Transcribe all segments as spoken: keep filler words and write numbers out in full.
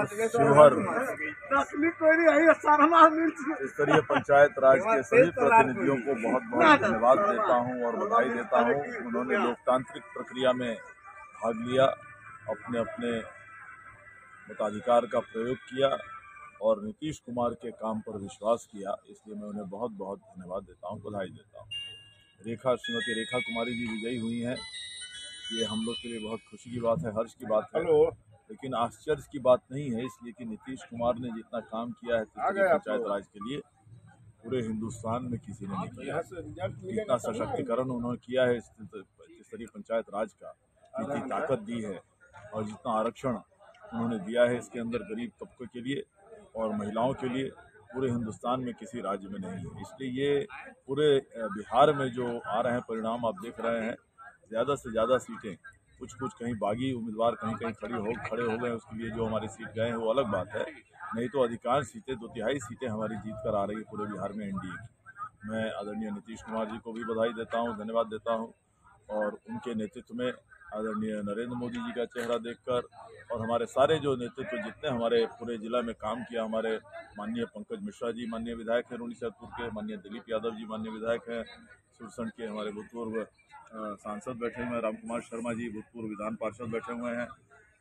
और शिवहर स्तरीय पंचायत राज के सभी प्रतिनिधियों को बहुत बहुत धन्यवाद देता हूं और बधाई देता हूं। उन्होंने लोकतांत्रिक प्रक्रिया में भाग लिया, अपने अपने मताधिकार का प्रयोग किया और नीतीश कुमार के काम पर विश्वास किया, इसलिए मैं उन्हें बहुत बहुत धन्यवाद देता हूं, बधाई देता हूं। रेखा श्रीमती रेखा कुमारी जी विजयी हुई हैं, ये हम लोग के लिए बहुत खुशी की बात है, हर्ष की बात है, लेकिन आश्चर्य की बात नहीं है, इसलिए कि नीतीश कुमार ने जितना काम किया है पंचायत राज के लिए पूरे हिंदुस्तान में किसी ने नहीं किया। जितना सशक्तिकरण उन्होंने किया है स्तरीय पंचायत राज का, जितनी ताकत दी है और जितना आरक्षण उन्होंने दिया है इसके अंदर गरीब तबके के लिए और महिलाओं के लिए, पूरे हिंदुस्तान में किसी राज्य में नहीं है। इसलिए ये पूरे बिहार में जो आ रहे हैं परिणाम आप देख रहे हैं, ज़्यादा से ज़्यादा सीटें, कुछ कुछ कहीं बागी उम्मीदवार कहीं कहीं खड़ी हो खड़े हो गए, उसके लिए जो हमारी सीट गए हैं वो अलग बात है, नहीं तो अधिकांश सीटें, दो तिहाई सीटें हमारी जीत कर आ रही है पूरे बिहार में एनडीए की। मैं आदरणीय नीतीश कुमार जी को भी बधाई देता हूँ, धन्यवाद देता हूँ और उनके नेतृत्व में आदरणीय नरेंद्र मोदी जी का चेहरा देखकर और हमारे सारे जो नेतृत्व जितने हमारे पूरे जिला में काम किया, हमारे माननीय पंकज मिश्रा जी माननीय विधायक हैं रूनीसैदपुर के, माननीय दिलीप यादव जी माननीय विधायक हैं सुरसंड के, हमारे भूतपूर्व सांसद बैठे हुए हैं राम कुमार शर्मा जी, भूतपूर्व विधान पार्षद बैठे हुए हैं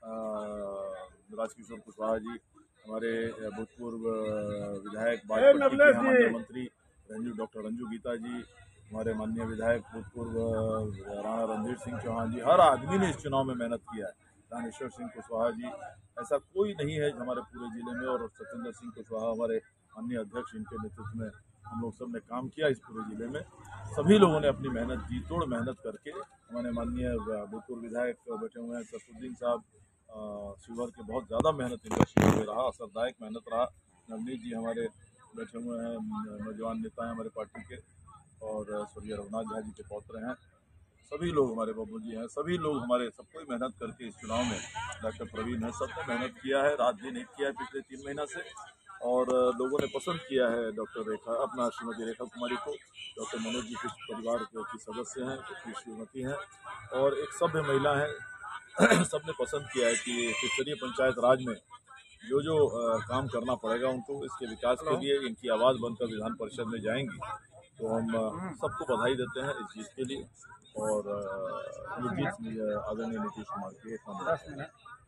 राजकिशोर कुशवाहा जी, हमारे भूतपूर्व विधायक बाजपट्टी के माननीय मंत्री रंजू डॉक्टर रंजू गीता जी, हमारे माननीय विधायक भूतपूर्व राणा रणधीर सिंह चौहान जी, हर आदमी ने इस चुनाव में मेहनत किया है। रामेश्वर सिंह कुशवाहा जी, ऐसा कोई नहीं है हमारे पूरे जिले में, और सत्येंद्र सिंह कुशवाहा हमारे माननीय अध्यक्ष, इनके नेतृत्व में हम लोग सब ने काम किया इस पूरे जिले में। सभी लोगों ने अपनी मेहनत जी तोड़ मेहनत करके, हमारे माननीय भूतपूर्व विधायक बैठे हुए हैं सफुद्दीन साहब, शिवहर के बहुत ज़्यादा मेहनत इनका शिविर में रहा, असरदायक मेहनत रहा। नवनीत जी हमारे बैठे हुए हैं, नौजवान नेता हैं हमारे पार्टी के, और स्वर्गीय रघुनाथ झा जी के पौत्र हैं, सभी लोग हमारे बाबू जी हैं, सभी लोग हमारे, सबको मेहनत करके इस चुनाव में, डॉक्टर प्रवीण है, सबने मेहनत किया है, रात दिन एक किया है पिछले तीन महीना से, और लोगों ने पसंद किया है डॉक्टर रेखा अपना श्रीमती रेखा कुमारी को। डॉक्टर मनोज जी कुछ परिवार की सदस्य हैं, कुछ श्रीमती हैं और एक सभ्य महिला है सबने पसंद किया है कि स्तरीय पंचायत राज में जो जो आ, काम करना पड़ेगा उनको, इसके विकास के लिए इनकी आवाज़ बनकर विधान परिषद में जाएंगी। तो हम सबको बधाई देते हैं इस जीत के लिए, और ये जीत आदरणीय नीतीश कुमार की एक